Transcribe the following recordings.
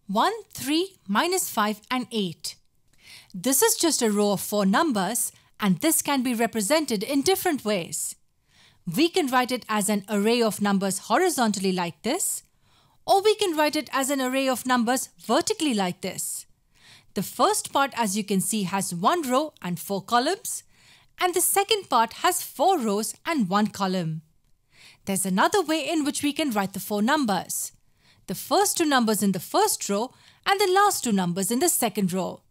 1, 3, -5 and 8. This is just a row of 4 numbers and this can be represented in different ways. We can write it as an array of numbers horizontally like this, or we can write it as an array of numbers vertically like this. The first part, as you can see, has 1 row and 4 columns, and the second part has 4 rows and 1 column. There's another way in which we can write the 4 numbers. The first 2 numbers in the first row and the last 2 numbers in the second row.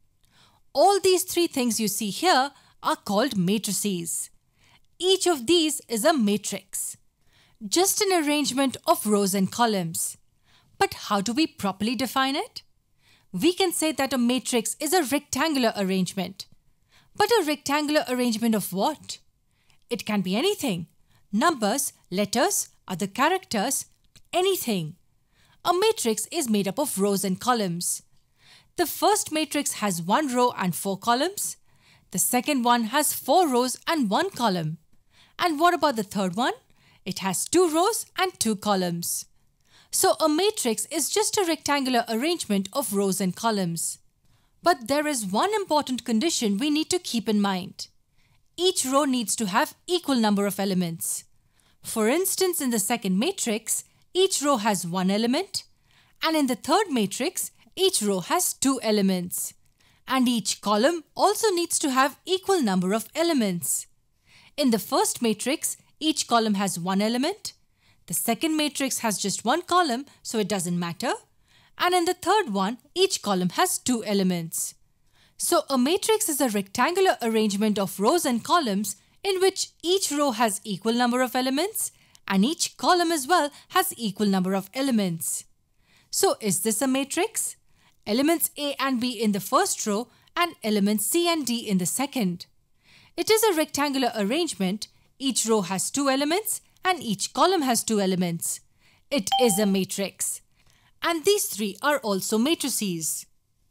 All these 3 things you see here are called matrices. Each of these is a matrix, just an arrangement of rows and columns. But how do we properly define it? We can say that a matrix is a rectangular arrangement. But a rectangular arrangement of what? It can be anything. Numbers, letters, other characters, anything. A matrix is made up of rows and columns. The first matrix has 1 row and 4 columns. The second one has 4 rows and 1 column. And what about the third one? It has 2 rows and 2 columns. So a matrix is just a rectangular arrangement of rows and columns. But there is one important condition we need to keep in mind. Each row needs to have equal number of elements. For instance, in the second matrix, each row has 1 element, and in the third matrix, each row has 2 elements. And each column also needs to have equal number of elements. In the first matrix, each column has 1 element. The second matrix has just 1 column, so it doesn't matter. And in the third one, each column has 2 elements. So a matrix is a rectangular arrangement of rows and columns in which each row has equal number of elements and each column as well has equal number of elements. So is this a matrix? Elements A and B in the first row and elements C and D in the second. It is a rectangular arrangement. Each row has 2 elements and each column has 2 elements. It is a matrix. And these 3 are also matrices.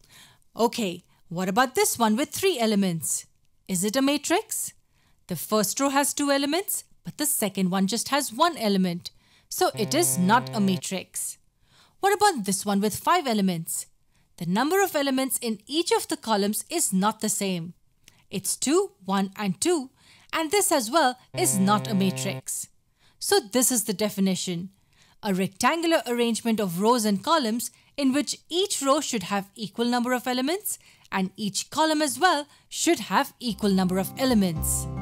Okay, what about this one with 3 elements? Is it a matrix? The first row has 2 elements, but the second one just has 1 element. So it is not a matrix. What about this one with 5 elements? The number of elements in each of the columns is not the same. It's 2, 1 and 2, and this as well is not a matrix. So this is the definition. A rectangular arrangement of rows and columns in which each row should have equal number of elements and each column as well should have equal number of elements.